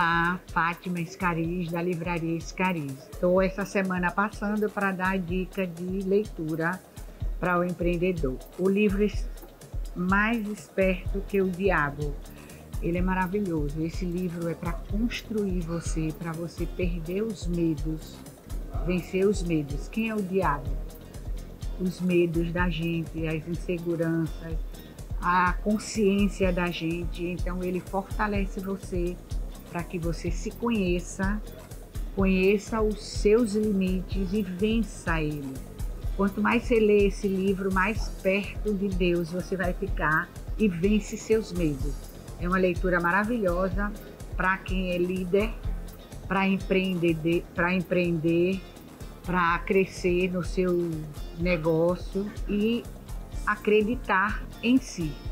Olá, Fátima Escariz, da Livraria Escariz. Estou essa semana passando para dar a dica de leitura para o empreendedor. O livro Mais Esperto que o Diabo. Ele é maravilhoso. Esse livro é para construir você, para você perder os medos, vencer os medos. Quem é o diabo? Os medos da gente, as inseguranças, a consciência da gente. Então ele fortalece você para que você se conheça, conheça os seus limites e vença ele. Quanto mais você lê esse livro, mais perto de Deus você vai ficar e vence seus medos. É uma leitura maravilhosa para quem é líder, para empreender, para crescer no seu negócio e acreditar em si.